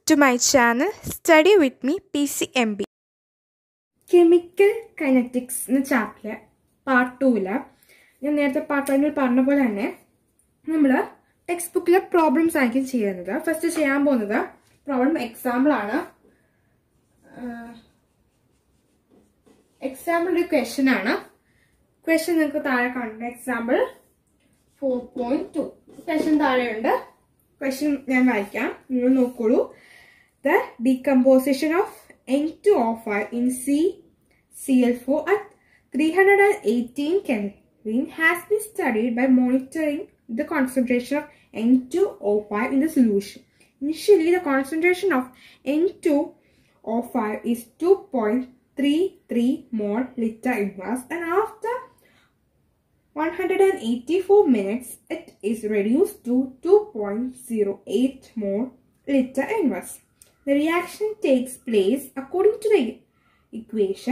to my channel Study with me PCMB. Chemical Kinetics എന്ന chapter part 2 ഞാൻ നേരത്തെ part 1 പറഞ്ഞ പോലെ തന്നെ നമ്മൾ ടെക്സ്റ്റ് ബുക്കിലെ പ്രോബ്ലംസ് ആയിരിക്കും ചെയ്യുന്നത്. ഫസ്റ്റ് ചെയ്യാൻ പോകുന്നത് പ്രോബ്ലം എക്സാമ്പിൾ ആണ്. എക്സാമ്പിൾ ഒരു ക്വസ്റ്റ്യൻ ആണ്. ക്വസ്റ്റ്യൻ നിങ്ങൾക്ക് താഴെ കാണുന്നു. Example 4.2 question താഴെയുണ്ട്. ക്വസ്റ്റ്യൻ ഞാൻ വായിക്കാം, നിങ്ങൾ നോക്കൂ. The decomposition of N2O5 in CCl4 at 318 Kelvin has been studied by monitoring the concentration of N2O5 in the solution. Initially, the concentration of N2O5 is 2.33 mole liter inverse, and after 184 minutes, it is reduced to 2.08 mole liter inverse. The reaction takes place according to the equation.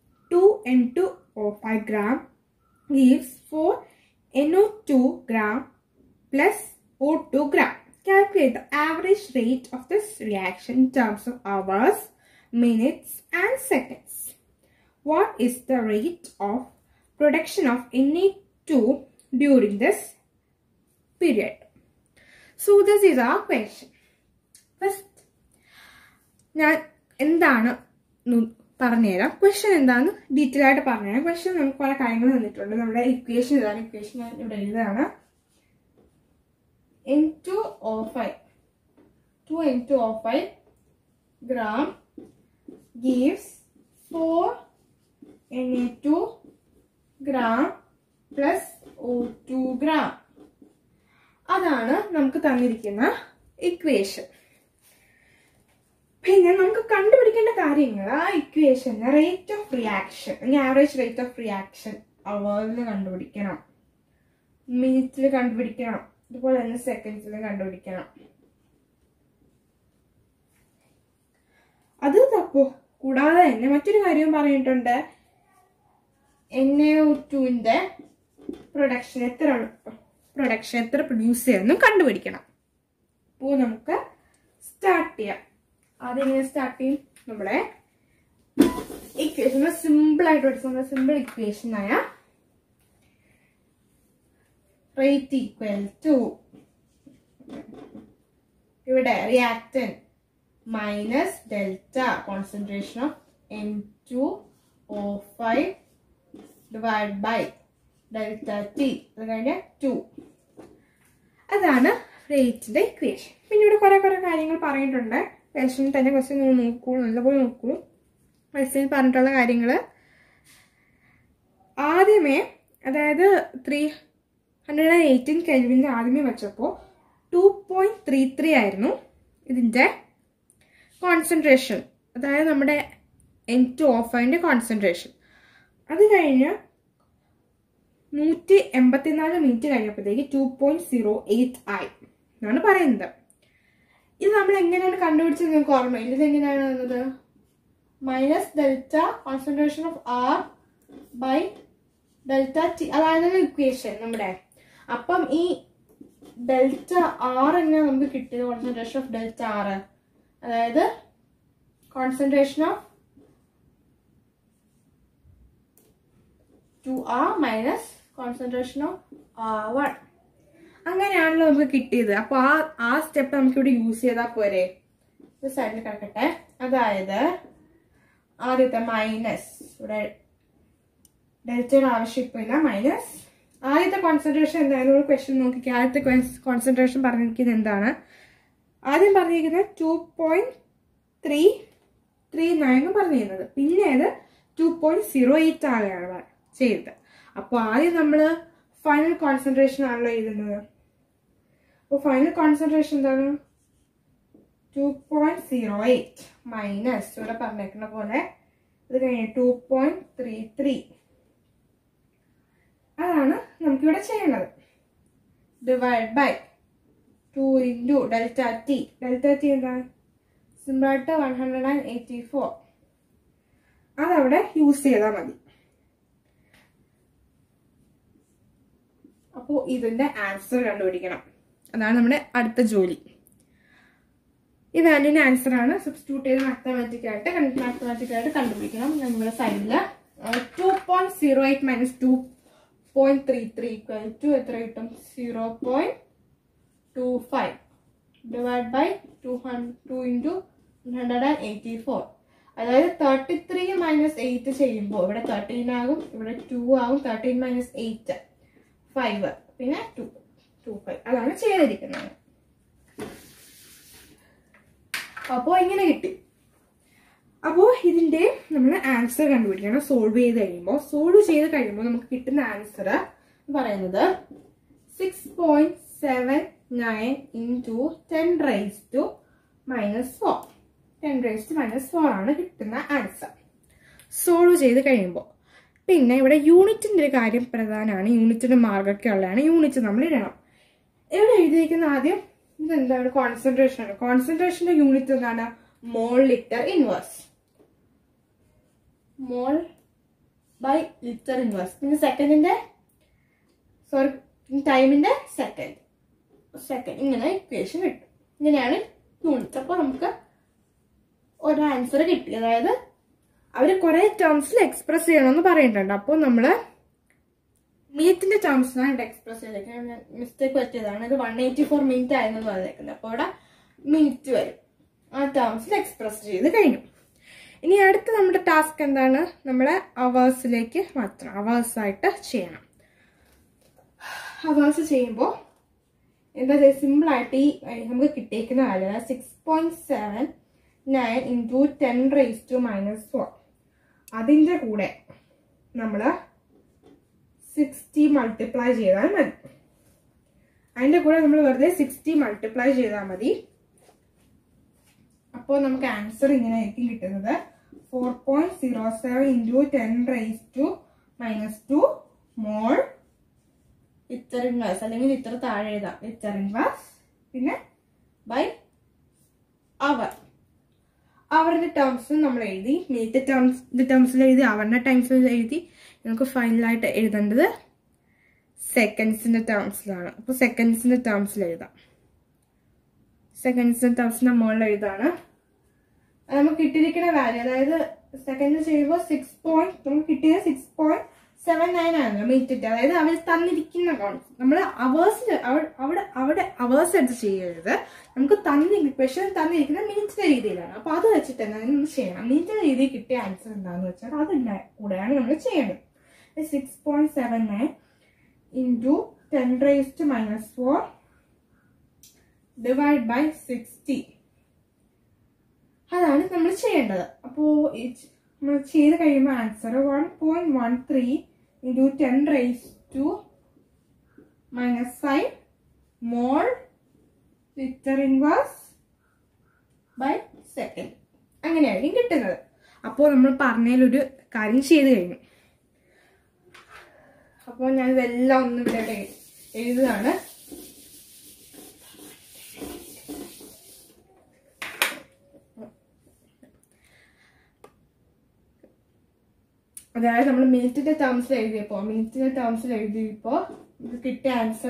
2N2O5 gram gives 4NO2 gram plus O2 gram. Calculate the average rate of this reaction in terms of hours, minutes and seconds. What is the rate of production of Na2 during this period? So this is our question. First, ഞാൻ എന്താണ് പറഞ്ഞുതരാം. Question എന്താണെന്ന് detail ആയിട്ട് പറഞ്ഞുതരാം. Question നമുക്ക് പല കാര്യങ്ങൾ തന്നിട്ടുണ്ട്. നമ്മുടെ ഇക്വേഷൻ ഇതാണ്. ഇക്വേഷൻ ഞാൻ ഇവിടെ എഴുതുകയാണ്. N2O5 gram gives 4Na2 gram plus O2 gram. അതാണ് നമുക്ക് തന്നിരിക്കുന്ന ഇക്വേഷൻ. പിന്നെ നമുക്ക് കണ്ടുപിടിക്കേണ്ട കാര്യങ്ങൾ ആ equation rate of reaction, average rate of reaction അവറിൽ കണ്ടുപിടിക്കണം, മിനിറ്റിൽ കണ്ടുപിടിക്കണം, അതുപോലെ തന്നെ സെക്കൻഡ്സിൽ കണ്ടുപിടിക്കണം. അത് തപ്പോ. കൂടാതെ തന്നെ മറ്റൊരു കാര്യവും പറഞ്ഞിട്ടുണ്ട്. NaO2ന്റെ പ്രൊഡക്ഷൻ എത്ര പ്രൊഡ്യൂസ് ചെയ്യുമെന്നും കണ്ടുപിടിക്കണം. അപ്പോൾ നമുക്ക് സ്റ്റാർട്ട് ചെയ്യാം. ആദ്യം എങ്ങനെ സ്റ്റാർട്ട് ചെയ്യും? നമ്മുടെ ഇക്വേഷൻ സിമ്പിൾ ആയിട്ട് പഠിച്ച സിമ്പിൾ ഇക്വേഷൻ ആയ റേറ്റ് ഈക്വൽ ടു ഇവിടെ reactant minus delta concentration of N2O5 divide by delta T, അത് കഴിഞ്ഞ 2. അതാണ് റേറ്റിന്റെ ഇക്വേഷൻ. പിന്നെ ഇവിടെ കുറെ കാര്യങ്ങൾ പറഞ്ഞിട്ടുണ്ട്. ക്വസ്റ്റ്യൻ തന്നെ ക്വസ്റ്റ്യൻ നോക്കൂ, നല്ലപോലെ നോക്കൂ. ക്വസ്റ്റ്യൻ പറഞ്ഞിട്ടുള്ള കാര്യങ്ങൾ ആദ്യമേ, അതായത് 318 കെൽവിൻ്റെ ആദ്യമേ വെച്ചപ്പോൾ 2.33 ആയിരുന്നു ഇതിൻ്റെ കോൺസെൻട്രേഷൻ, അതായത് നമ്മുടെ N2O5ന്റെ കോൺസെൻട്രേഷൻ. അത് കഴിഞ്ഞ് 184 മിനിറ്റ് കഴിഞ്ഞപ്പോഴത്തേക്ക് 2.08 ആയി എന്നാണ് പറയുന്നത്. ഇത് നമ്മൾ എങ്ങനെയാണ് കണ്ടുപിടിച്ചത് നിങ്ങൾക്ക് ഓർമ്മയില്ല? ഇത് എങ്ങനെയാണ് വന്നത്? Minus delta concentration of R by delta T, അതായത് ഇക്വേഷൻ നമ്മുടെ. അപ്പം ഈ ഡെൽറ്റ ആർ എങ്ങനെ നമുക്ക് കിട്ടിയത്? കോൺസെൻട്രേഷൻ ഓഫ് ഡെൽറ്റ ആർ, അതായത് concentration of 2R minus concentration of R1. അങ്ങനെയാണല്ലോ നമുക്ക് കിട്ടിയത്. അപ്പൊ ആ സ്റ്റെപ്പ് നമുക്ക് ഇവിടെ യൂസ് ചെയ്താൽ പോരെ? ഇത് സൈഡിൽ കിടക്കട്ടെ. അതായത് ആദ്യത്തെ മൈനസ്, ഇവിടെ ഡെൽറ്റയുടെ ആവശ്യം ഇപ്പൊ ഇല്ല, മൈനസ് ആദ്യത്തെ കോൺസെൻട്രേഷൻ എന്തായാലും ക്വസ്റ്റ്യൻ നോക്കിക്കുക. ആദ്യത്തെ കോൺസെൻട്രേഷൻ പറഞ്ഞിരിക്കുന്നത് എന്താണ്? ആദ്യം പറഞ്ഞിരിക്കുന്നത് 2.339 പറഞ്ഞിരുന്നത്, പിന്നെ അത് 2.08 ആകെയാണ് ചെയ്തത്. അപ്പോൾ ആദ്യം നമ്മൾ ഫൈനൽ കോൺസെൻട്രേഷൻ ആണല്ലോ എഴുതുന്നത്. അപ്പോൾ ഫൈനൽ കോൺസെൻട്രേഷൻ എന്താണ്? 2.08 മൈനസ് ഇവിടെ പറഞ്ഞേക്കുന്ന പോലെ ഇത് കഴിഞ്ഞ് 2.33. അതാണ് നമുക്കിവിടെ ചെയ്യേണ്ടത്. Divide by 2 into delta T. Delta T എന്താണ്? സിമ്പിളായിട്ട് 184. അതവിടെ യൂസ് ചെയ്താൽ മതി. അപ്പോൾ ഇതിന്റെ ആൻസർ കണ്ടുപിടിക്കണം. അതാണ് നമ്മുടെ അടുത്ത ജോലി. ഈ വാല്യൂവിന്റെ ആൻസർ ആണ് സബ്സ്റ്റിറ്റ്യൂട്ട് ചെയ്ത് മാത്തമാറ്റിക്കായിട്ട് കണ്ടുപിടിക്കണം. നമ്മുടെ സൈഡിൽ 2.08 മൈനസ് 2.33 ഈക്വൽ ടു എത്ര കിട്ടും? 0.25 ഡിവൈഡ് ബൈ 2 ഇൻറ്റു 184. അതായത് 33 മൈനസ് 8 ചെയ്യുമ്പോൾ ഇവിടെ 13 ആകും, ഇവിടെ 2 ആകും. 13 മൈനസ് 8 5, പിന്നെ 2.25 അതാണ് ചെയ്തിരിക്കുന്നത്. അപ്പോൾ ഇങ്ങനെ കിട്ടി. അപ്പോൾ ഇതിന്റെ നമ്മൾ ആൻസർ കണ്ടുപിടിക്കണം. സോൾവ് ചെയ്ത് കഴിയുമ്പോൾ നമുക്ക് കിട്ടുന്ന ആൻസർ പറയുന്നത് 6.79 into 10 raised to minus 4. 10 raised to minus 4 ആണ് കിട്ടുന്ന ആൻസർ സോൾവ് ചെയ്ത് കഴിയുമ്പോൾ. പിന്നെ ഇവിടെ യൂണിറ്റിന്റെ ഒരു കാര്യം പ്രധാനമാണ്. യൂണിറ്റിന്റെ മാർക്കൊക്കെ ഉള്ളതാണ്. യൂണിറ്റ് നമ്മൾ ഇടണം. ഇവിടെ എഴുതിയിരിക്കുന്ന ആദ്യം ഇതെന്താണ്? കോൺസെൻട്രേഷൻ ആണ്. കോൺസെൻട്രേഷന്റെ യൂണിറ്റ് എന്താണ്? Mole litre inverse. Mole by litre inverse. പിന്നെ സെക്കൻഡിന്റെ ടൈമിന്റെ സെക്കൻഡ് ഇങ്ങനെ ഇക്വേഷൻ കിട്ടും. ഇങ്ങനെയാണ് യൂണിറ്റ്. അപ്പോൾ നമുക്ക് ഒരു ആൻസർ കിട്ടി. അതായത് അവർ കുറെ ടേംസിൽ എക്സ്പ്രസ് ചെയ്യണമെന്ന് പറയുന്നുണ്ട്. അപ്പോൾ നമ്മള് മിനിറ്റിന്റെ ടേംസിനാണ് ഇവിടെ എക്സ്പ്രസ് ചെയ്തേക്കുന്നത്. ഞാൻ മിസ്റ്റേക്ക് പറ്റിയതാണ്. ഇത് 184 മിനിറ്റ് ആയിരുന്നു പറഞ്ഞേക്കുന്നത്. അപ്പോൾ ഇവിടെ മിനിറ്റ് വരും. ആ ടേംസിൽ എക്സ്പ്രസ് ചെയ്ത് കഴിഞ്ഞു. ഇനി അടുത്ത നമ്മുടെ ടാസ്ക് എന്താണ്? നമ്മളെ അവേഴ്സിലേക്ക് മാറ്റണം. അവേഴ്സ് ആയിട്ട് ചെയ്യണം. അവേഴ്സ് ചെയ്യുമ്പോൾ എന്താ സിമ്പിൾ ആയിട്ട് ഈ നമുക്ക് കിട്ടിയേക്കുന്ന value 6.79 into 10 raised to minus 4. അതിന്റെ കൂടെ നമ്മൾ 60 മൾട്ടിപ്ലൈ ചെയ്താൽ മതി. അതിന്റെ കൂടെ നമ്മൾ വെറുതെ 60 മൾട്ടിപ്ലൈ ചെയ്താൽ മതി. അപ്പോൾ നമുക്ക് ആൻസർ ഇങ്ങനെ ആയിരിക്കും കിട്ടുന്നത്. 4.07 into 10 raised to minus 2 mole litre inverse, അല്ലെങ്കിൽ ലിറ്റർ താഴെ എഴുതാം. ലിറ്റർ ഇൻവേഴ്സ് പിന്നെ ബൈ അവർ. അവരുടെ ടേംസ് നമ്മൾ എഴുതി. മിനിറ്റ് ടേംസിൽ എഴുതി, അവരുടെ ടൈംസിൽ എഴുതി. നമുക്ക് ഫൈനലായിട്ട് എഴുതേണ്ടത് സെക്കൻഡ്സിന്റെ ടേംസിലാണ്. അപ്പോൾ സെക്കൻഡ്സിന്റെ ടേംസിൽ എഴുതാം. സെക്കൻഡ്സിന്റെ ടേംസിന്റെ മുകളിൽ എഴുതാണ്. നമുക്ക് കിട്ടിയിരിക്കുന്ന വാല്യൂ, അതായത് സെക്കൻഡ് ചെയ്യുമ്പോൾ നമുക്ക് കിട്ടിയത് 6.79 ആണ് മിനിറ്റ്. അതായത് അവർ തന്നിരിക്കുന്ന നമ്മൾ അവിടെ അവേഴ്സ് എടുത്ത് ചെയ്യരുത്. നമുക്ക് ക്വസ്റ്റ്യൻ തന്നിരിക്കുന്ന മിനിറ്റിന്റെ രീതിയിലാണ്. അപ്പൊ അത് വെച്ചിട്ട് തന്നെ നമ്മൾ ചെയ്യണം. മിനിറ്റിന്റെ രീതിയിൽ കിട്ടിയ ആൻസർ എന്താണെന്ന് വെച്ചാൽ അതിന്റെ കൂടെയാണ് നമ്മൾ ചെയ്യേണ്ടത്. 6.79 into 10 raised to minus 4 divide by 60. അതാണ് നമ്മൾ ചെയ്യേണ്ടത്. അപ്പോൾ നമ്മൾ ചെയ്ത് കഴിയുമ്പോൾ answer 1.13 into 10 raised to minus 5 mole litre inverse by second അങ്ങനെയായിരിക്കും കിട്ടുന്നത്. അപ്പോൾ നമ്മൾ പറഞ്ഞതിലൊരു കാര്യം ചെയ്ത് കഴിഞ്ഞു. അപ്പോൾ ഞാൻ ഇതെല്ലാം ഒന്ന് ഇവിടെ എഴുതുകയാണ്. അതായത് നമ്മൾ മിനിറ്റിന്റെ ടേംസിൽ എഴുതിയപ്പോൾ കിട്ടിയ answer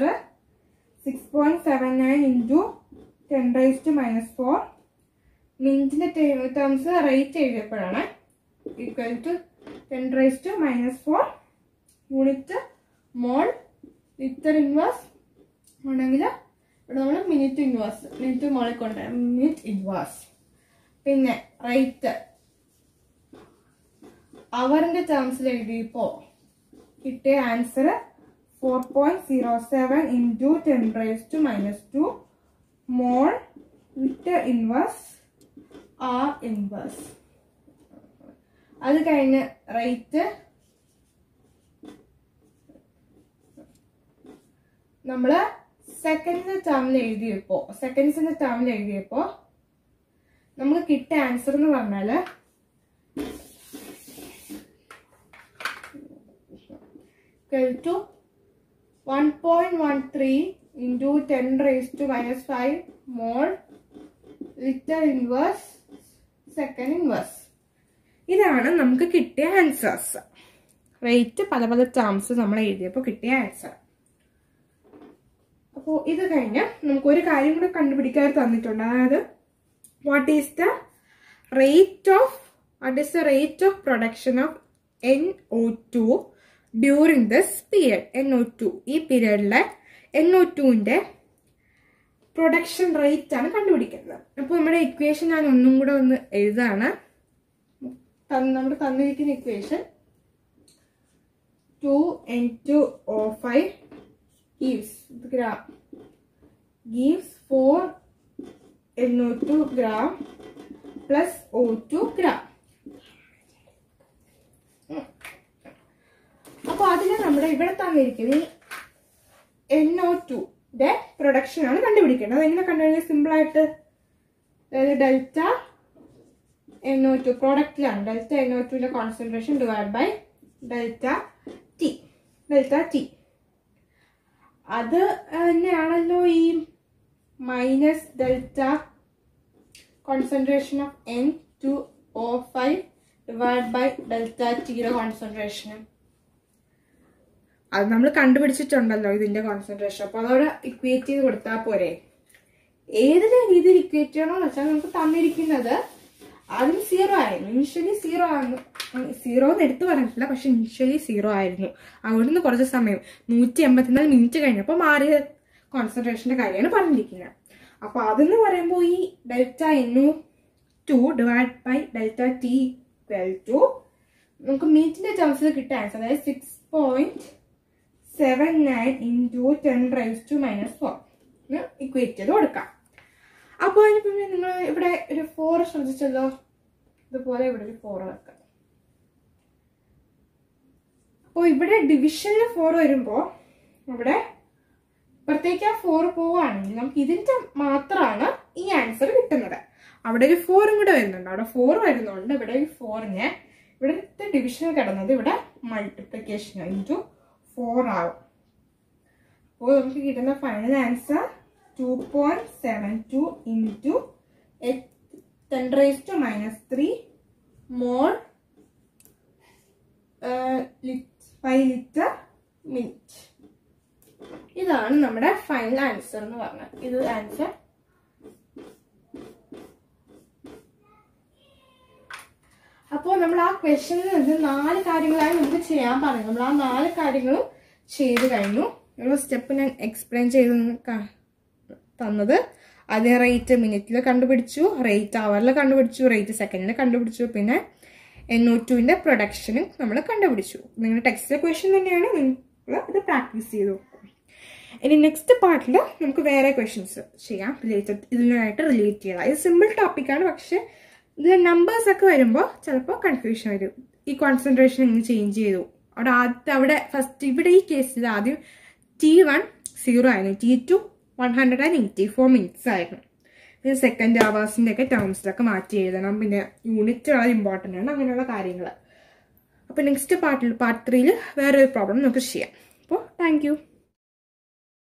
6.79 into 10 raised to minus 4. മിനിറ്റിന്റെ ടേംസ് റേറ്റ് എഴുതിയപ്പോഴാണ് equal to 10 raised to minus 4 unit mole litre inverse ആണെങ്കിൽ ഇവിടെ നമ്മൾ മിനിറ്റ് മോളിൽ കൊണ്ട് മിനിറ്റ് ഇൻവേഴ്സ്. പിന്നെ റേറ്റ് അവറിന്റെ ടേംസിൽ എഴുതിയപ്പോൾ കിട്ടിയ answer 4.07 into 10 raised to minus 2 mole litre inverse hour inverse. അത് കഴിഞ്ഞ് റേറ്റ് നമ്മള് സെക്കൻഡ്സിന്റെ ടേമിൽ എഴുതിയപ്പോ നമുക്ക് കിട്ടിയ ആൻസർ എന്ന് പറഞ്ഞാല് 1.13 into 10 raised to minus 5 mole litre inverse second inverse. ഇതാണ് നമുക്ക് കിട്ടിയ ആൻസേഴ്സ്. റേറ്റ് പല ടേംസ് നമ്മൾ എഴുതിയപ്പോൾ കിട്ടിയ ആൻസർ. അപ്പോൾ ഇത് കഴിഞ്ഞ് നമുക്ക് ഒരു കാര്യം കൂടെ കണ്ടുപിടിക്കാൻ തന്നിട്ടുണ്ട്. അതായത് what is the rate of production of NO2 during this period? NO2 ഈ പീരിയഡിലെ NO2ന്റെ പ്രൊഡക്ഷൻ റേറ്റ് ആണ് കണ്ടുപിടിക്കുന്നത്. അപ്പോൾ നമ്മുടെ ഇക്വേഷൻ ഞാൻ ഒന്നും കൂടെ ഒന്ന് എഴുതാണ്. നമ്മൾ തന്നിരിക്കുന്ന equation 2N2O5 gives 4 NO2 gram plus O2 gram. അപ്പോൾ അതിന് നമ്മുടെ ഇവിടെ തന്നിരിക്കുന്നത് NO2 പ്രൊഡക്ഷൻ ആണ് കണ്ടുപിടിക്കേണ്ടത്. അതെങ്ങനെ കണ്ടുപിടിക്കുന്നത്? സിമ്പിൾ ആയിട്ട്, അതായത് ഡെൽറ്റ NO2 പ്രോഡക്റ്റിലാണ്. ഡെൽറ്റ NO2ന്റെ concentration divide by delta T. അത് തന്നെയാണല്ലോ ഈ minus delta concentration of N2O5 divide by delta ടിയുടെ കോൺസെൻട്രേഷൻ. അത് നമ്മൾ കണ്ടുപിടിച്ചിട്ടുണ്ടല്ലോ ഇതിന്റെ കോൺസെൻട്രേഷൻ. അപ്പോൾ അതോടെ ഇക്വേറ്റ് ചെയ്ത് കൊടുത്താൽ പോരെ. ഏത് രീതിയിൽ ഇക്വേറ്റ് ചെയ്യണമെന്ന് വെച്ചാൽ നമുക്ക് തന്നിരിക്കുന്നത് ആദ്യം 0 ആയിരുന്നു. ഇനിഷ്യലി 0 ആയിരുന്നു. 0 എന്ന് എടുത്തു പറഞ്ഞിട്ടില്ല, പക്ഷെ ഇനിഷ്യലി 0 ആയിരുന്നു. അവിടുന്ന് കുറച്ച് സമയം 184 മിനിറ്റ് കഴിഞ്ഞപ്പോൾ മാറിയ കോൺസെൻട്രേഷന്റെ കാര്യമാണ് പറഞ്ഞിരിക്കുന്നത്. അപ്പോൾ അതെന്ന് പറയുമ്പോൾ ഈ delta NO2 divide by delta T equal to നമുക്ക് മിനിറ്റിന്റെ ടേംസിൽ കിട്ടിയ ആൻസർ, അതായത് 6.79 into 10⁻⁻4 ഇക്വേറ്റ് ചെയ്ത് കൊടുക്കാം. അപ്പോൾ അതിന് നിങ്ങൾ ഇവിടെ ഒരു 4 ശ്രദ്ധിച്ചല്ലോ, ഇതുപോലെ ഇവിടെ ഒരു 4 വെക്കാം. അപ്പോൾ ഇവിടെ ഡിവിഷനിൽ 4 വരുമ്പോൾ ഇവിടെ പ്രത്യേകിച്ച് ആ 4 പോവുകയാണെങ്കിൽ നമുക്ക് ഇതിന്റെ മാത്രമാണ് ഈ ആൻസർ കിട്ടുന്നത്. അവിടെ ഒരു 4 കൂടെ വരുന്നുണ്ട്. അവിടെ 4 വരുന്നുണ്ട്. ഇവിടെ ഈ 4നെ ഇവിടുത്തെ ഡിവിഷനിൽ കിടന്നത് ഇവിടെ മൾട്ടിപ്ലിക്കേഷൻ ഇൻറ്റു 4 ആവും. അപ്പോൾ നമുക്ക് കിട്ടുന്ന final answer 2.72 into 10⁻³ more 5 litre minute. ഇതാണ് നമ്മുടെ ഫൈനൽ ആൻസർ എന്ന് പറഞ്ഞത്. ഇത് ആൻസർ. അപ്പോൾ നമ്മൾ ആ ക്വസ്റ്റ്യനിൽ നിന്ന് 4 കാര്യങ്ങളായി നമുക്ക് ചെയ്യാൻ പറഞ്ഞു. നമ്മൾ ആ 4 കാര്യങ്ങളും ചെയ്ത് കഴിഞ്ഞു. ഓരോ സ്റ്റെപ്പ് ഞാൻ എക്സ്പ്ലെയിൻ ചെയ്ത് തന്നത്. അത് റേറ്റ് മിനിറ്റിൽ കണ്ടുപിടിച്ചു, റേറ്റ് അവറിൽ കണ്ടുപിടിച്ചു, റേറ്റ് സെക്കൻഡിൽ കണ്ടുപിടിച്ചു, പിന്നെ NO2ന്റെ പ്രൊഡക്ഷനും നമ്മൾ കണ്ടുപിടിച്ചു. നിങ്ങളുടെ ടെക്സ്റ്റ് ക്വസ്റ്റ്യൻ തന്നെയാണ്, നിങ്ങൾ ഇത് പ്രാക്ടീസ് ചെയ്തു. ഇനി നെക്സ്റ്റ് പാർട്ടിൽ നമുക്ക് വേറെ ക്വസ്റ്റ്യൻസ് ചെയ്യാം ഇതിനായിട്ട് റിലേറ്റ് ചെയ്യാം. ഇത് സിമ്പിൾ ടോപ്പിക്കാണ്, പക്ഷെ ഇതിൽ നമ്പേഴ്സ് ഒക്കെ വരുമ്പോൾ ചിലപ്പോൾ കൺഫ്യൂഷൻ വരും. ഈ കോൺസെൻട്രേഷൻ എങ്ങനെ ചേഞ്ച് ചെയ്തു. അവിടെ ഫസ്റ്റ് ഇവിടെ ഈ കേസിൽ ആദ്യം T1 0 ആയിരുന്നു, T2 184 മിനിറ്റ്സ് ആയിരുന്നു. പിന്നെ സെക്കൻഡ് അവേഴ്സിൻ്റെ ഒക്കെ ടേംസിലൊക്കെ മാറ്റി എഴുതണം. പിന്നെ യൂണിറ്റ് വളരെ ഇമ്പോർട്ടൻ്റ് ആണ്, അങ്ങനെയുള്ള കാര്യങ്ങൾ. അപ്പോൾ നെക്സ്റ്റ് പാർട്ട് 3 വേറൊരു പ്രോബ്ലം നമുക്ക് ചെയ്യാം. അപ്പോൾ താങ്ക് യു.